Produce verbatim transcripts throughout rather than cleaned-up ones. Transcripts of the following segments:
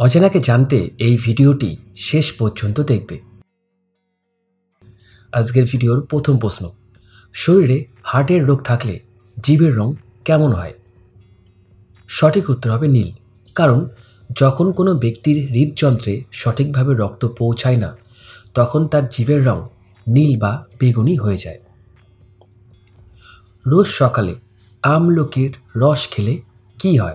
অজানাকে জানতে এই ভিডিওটি শেষ পর্যন্ত দেখবে। আজকের ভিডিওর প্রথম প্রশ্ন, শরীরে হার্টের রোগ থাকলে জিভের রং কেমন হয়? সঠিক উত্তর হবে নীল। কারণ যখন কোনো ব্যক্তির হৃদযন্ত্রে সঠিকভাবে রক্ত পৌঁছায় না, তখন তার জিভের রং নীল বা বেগুনি হয়ে যায়। রোজ সকালে আমলকির রস খেলে কি হয়?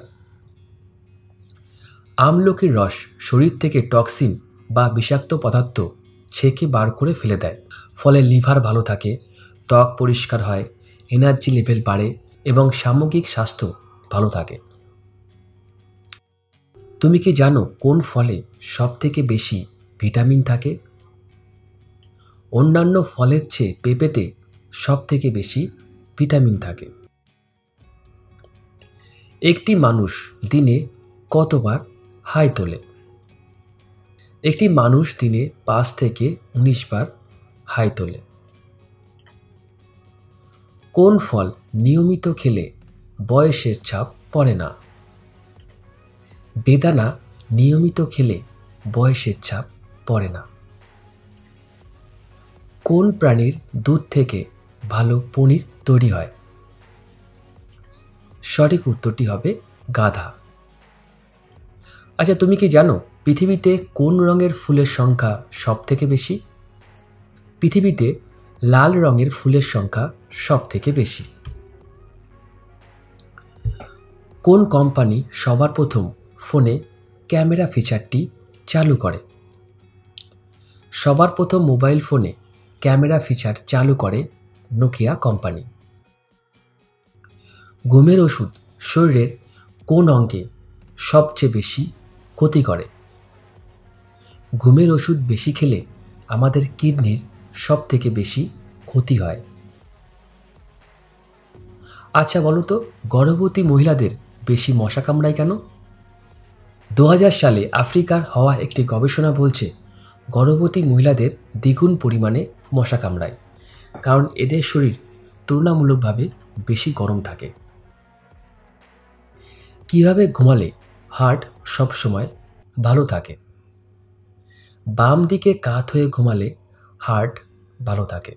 আমলকির রস শরীর থেকে টক্সিন বা বিষাক্ত পদার্থ ছেঁকে বার করে ফেলে দেয়। ফলে লিভার ভালো থাকে, ত্বক পরিষ্কার হয়, এনার্জি লেভেল বাড়ে এবং সামগ্রিক স্বাস্থ্য ভালো থাকে। তুমি কি জানো কোন ফলে সবথেকে বেশি ভিটামিন থাকে? অন্যান্য ফলের চেয়ে পেঁপেতে সবথেকে বেশি ভিটামিন থাকে। একটি মানুষ দিনে কতবার হাই তোলে? একটি মানুষ দিনে পাঁচ থেকে উনিশ বার হাই তোলে। কোন ফল নিয়মিত খেলে বয়সের ছাপ পড়ে না? বেদানা নিয়মিত খেলে বয়সের ছাপ পড়ে না। কোন প্রাণীর দুধ থেকে ভালো পনির তৈরি হয়? সঠিক উত্তরটি হবে গাধা। আচ্ছা, তুমি কি জানো পৃথিবীতে কোন রঙের ফুলের সংখ্যা সব থেকে বেশি? পৃথিবীতে লাল রঙের ফুলের সংখ্যা সব থেকে বেশি। কোন কোম্পানি সবার প্রথম ফোনে ক্যামেরা ফিচারটি চালু করে? সবার প্রথম মোবাইল ফোনে ক্যামেরা ফিচার চালু করে নোকিয়া কোম্পানি। ঘুমের ওষুধ শরীরের কোন অঙ্গে সবচেয়ে বেশি ক্ষতি করে? ঘুমের ওষুধ বেশি খেলে আমাদের কিডনির সব থেকে বেশি ক্ষতি হয়। আচ্ছা বলো তো, গর্ভবতী মহিলাদের বেশি মশা কামড়ায় কেন? দু হাজার সালে আফ্রিকার হওয়া একটি গবেষণা বলছে গর্ভবতী মহিলাদের দ্বিগুণ পরিমাণে মশা কামড়ায়, কারণ এদের শরীর তুলনামূলকভাবে বেশি গরম থাকে। কিভাবে ঘুমালে হার্ট সবসময় ভালো থাকে? বাম দিকে কাত হয়ে ঘুমালে হার্ট ভালো থাকে।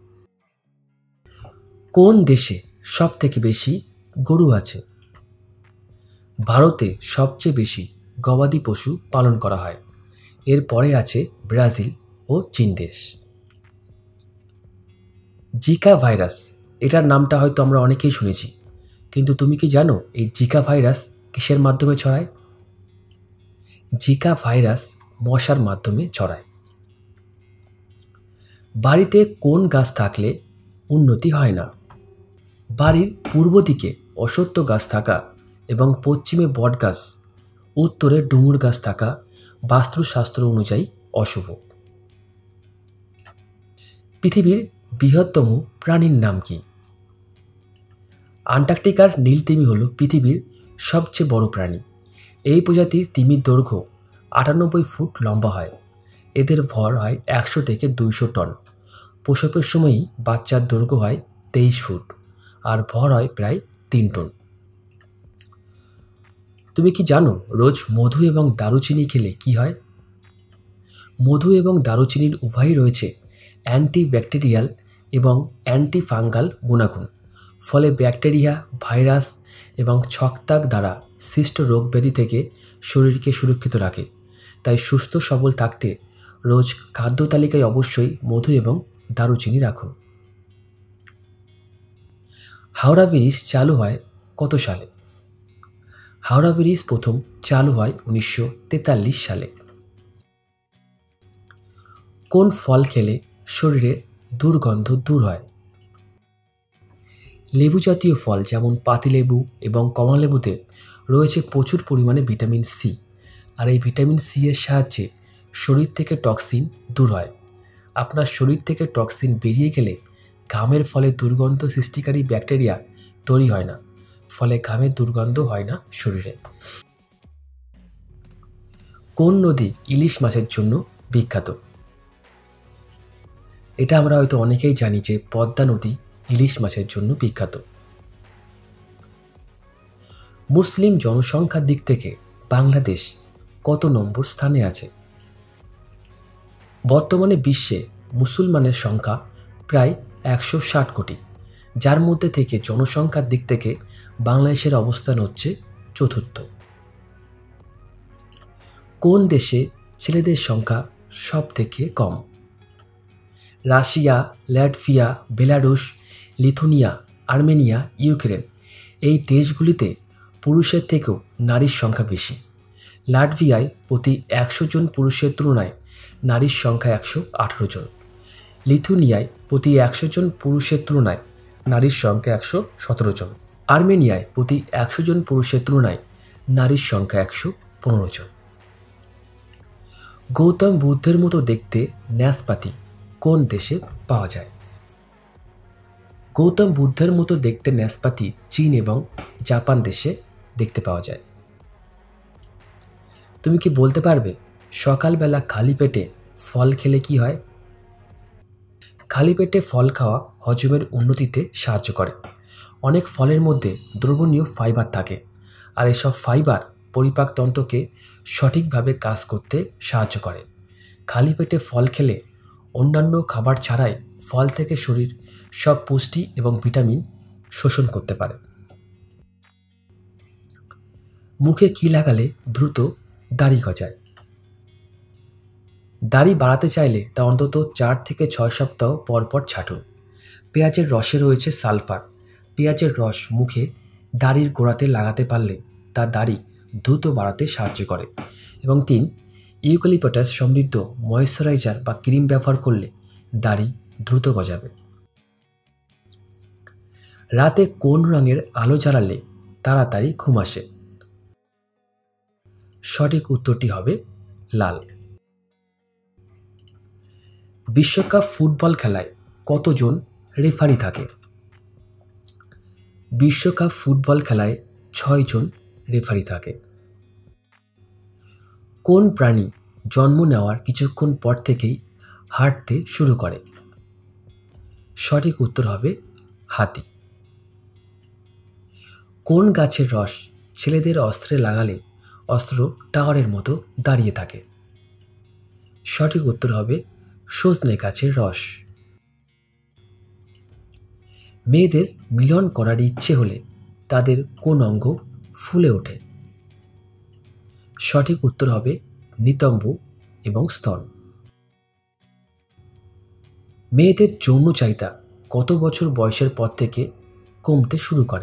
কোন দেশে সব থেকে বেশি গরু আছে? ভারতে সবচেয়ে বেশি গবাদি পশু পালন করা হয়। এরপরে আছে ব্রাজিল ও চীন দেশ। জিকা ভাইরাস, এটার নামটা হয়তো আমরা অনেকেই শুনেছি, কিন্তু তুমি কি জানো এই জিকা ভাইরাস কিসের মাধ্যমে ছড়ায়? জিকা ভাইরাস মশার মাধ্যমে ছড়ায়। বাড়িতে কোন গাছ থাকলে উন্নতি হয় না? বাড়ির পূর্ব দিকে অশ্বত্থ গাছ থাকা এবং পশ্চিমে বট গাছ, উত্তরে ডুমুর গাছ থাকা বাস্তুশাস্ত্র অনুযায়ী অশুভ। পৃথিবীর বৃহত্তম প্রাণীর নাম কি? আন্টার্কটিকার নীল তিমি হল পৃথিবীর সবচেয়ে বড় প্রাণী। এই প্রজাতির তিমির দৈর্ঘ্য আটানব্বই ফুট লম্বা হয়। এদের ভর হয় একশো থেকে দুইশো টন। প্রসবের সময়ই বাচ্চার দৈর্ঘ্য হয় তেইশ ফুট আর ভর হয় প্রায় তিন টন। তুমি কি জানো রোজ মধু এবং দারুচিনি খেলে কি হয়? মধু এবং দারুচিনির উভয়ই রয়েছে অ্যান্টিব্যাকটেরিয়াল এবং অ্যান্টিফাঙ্গাল গুণাগুণ। ফলে ব্যাকটেরিয়া, ভাইরাস এবং ছত্রাক দ্বারা সৃষ্ট রোগ ব্যাধি থেকে শরীরকে সুরক্ষিত রাখে। তাই সুস্থ সবল থাকতে রোজ খাদ্য তালিকায় অবশ্যই মধু এবং দারুচিনি রাখুন। হাওড়া ব্রিজ চালু হয় কত সালে? হাওড়া ব্রিজ প্রথম চালু হয় উনিশশো তেতাল্লিশ সালে। কোন ফল খেলে শরীরের দুর্গন্ধ দূর হয়? লেবু জাতীয় ফল যেমন পাতিলেবু এবং কমলালেবুতে রয়েছে প্রচুর পরিমাণে ভিটামিন সি, আর এই ভিটামিন সি এর সাহায্যে শরীর থেকে টক্সিন দূর হয়। আপনার শরীর থেকে টক্সিন বেরিয়ে গেলে ঘামের ফলে দুর্গন্ধ সৃষ্টিকারী ব্যাকটেরিয়া তৈরি হয় না, ফলে ঘামের দুর্গন্ধ হয় না শরীরে। কোন নদী ইলিশ মাছের জন্য বিখ্যাত? এটা আমরা হয়তো অনেকেই জানি যে পদ্মা নদী ইলিশ মাছের জন্য বিখ্যাত। মুসলিম জনসংখ্যার দিক থেকে বাংলাদেশ কত নম্বর স্থানে আছে? বর্তমানে বিশ্বে মুসলমানের সংখ্যা প্রায় একশো ষাট কোটি, যার মধ্যে থেকে জনসংখ্যার দিক থেকে বাংলাদেশের অবস্থান হচ্ছে চতুর্থ। কোন দেশে ছেলেদের সংখ্যা সব থেকে কম? Russia, Latvia, Belarus, Lithuania, Armenia, Ukraine এই দেশগুলিতে পুরুষের থেকেও নারীর সংখ্যা বেশি। লাটভিয়ায় প্রতি একশো জন পুরুষের তুলনায় নারীর সংখ্যা একশো আঠেরো জন। লিথুনিয়ায় প্রতি একশো জন পুরুষের তুলনায় নারীর সংখ্যা একশো সতেরো জন। আর্মেনিয়ায় প্রতি একশো জন পুরুষের তুলনায় নারীর সংখ্যা একশো পনেরো জন। গৌতম বুদ্ধের মতো দেখতে ন্যাসপাতি কোন দেশে পাওয়া যায়? গৌতম বুদ্ধের মতো দেখতে ন্যাসপাতি চীন এবং জাপান দেশে দেখতে পাওয়া যায়। তুমি কি বলতে পারবে সকালবেলা খালি পেটে ফল খেলে কি হয়? খালি পেটে ফল খাওয়া হজমের উন্নতিতে সাহায্য করে। অনেক ফলের মধ্যে দ্রবণীয় ফাইবার থাকে, আর এসব ফাইবার পরিপাকতন্ত্রকে সঠিকভাবে কাজ করতে সাহায্য করে। খালি পেটে ফল খেলে অন্যান্য খাবার ছাড়াই ফল থেকে শরীর সব পুষ্টি এবং ভিটামিন শোষণ করতে পারে। মুখে কি লাগালে দ্রুত দাড়ি গজায়? দাড়ি বাড়াতে চাইলে তা অন্তত চার থেকে ছয় সপ্তাহ পর পর ছাঁটুন। পেঁয়াজের রসে রয়েছে সালফার। পেঁয়াজের রস মুখে দাড়ির গোড়াতে লাগাতে পারলে তা দাড়ি দ্রুত বাড়াতে সাহায্য করে। এবং তিন, ইউক্যালিপটাস সমৃদ্ধ ময়েশ্চারাইজার বা ক্রিম ব্যবহার করলে দাড়ি দ্রুত গজাবে। রাতে কোন রঙের আলো জ্বালালে তাড়াতাড়ি ঘুম আসে? সঠিক উত্তরটি হবে লাল। বিশ্বকাপ ফুটবল খেলায় কতজন রেফারি থাকে? বিশ্বকাপ ফুটবল খেলায় ছয় জন রেফারি থাকে। কোন প্রাণী জন্ম নেওয়ার কিছুক্ষণ পর থেকেই হাঁটতে শুরু করে? সঠিক উত্তর হবে হাতি। কোন গাছের রস ছেলেদের অস্ত্রে লাগালে অস্ত্র টাওয়ারের মতো দাঁড়িয়ে থাকে? সঠিক উত্তর হবে সজনে গাছের রস। মেয়েদের মিলন করার ইচ্ছে হলে তাদের কোন অঙ্গ ফুলে ওঠে? সঠিক উত্তর হবে নিতম্ব এবং স্তন। মেয়েদের যৌন চাহিদা কত বছর বয়সের পর থেকে কমতে শুরু করে?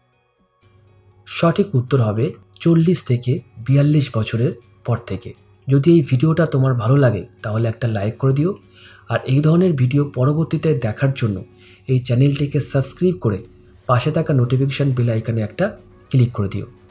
সঠিক উত্তর হবে চল্লিশ থেকে বিয়াল্লিশ বছরের পর থেকে। যদি এই ভিডিওটা তোমার ভালো লাগে তাহলে একটা লাইক করে দিও, আর এই ধরনের ভিডিও পরবর্তীতে দেখার জন্য এই চ্যানেলটিকে সাবস্ক্রাইব করে পাশে থাকা নোটিফিকেশন বেল আইকনে একটা ক্লিক করে দিও।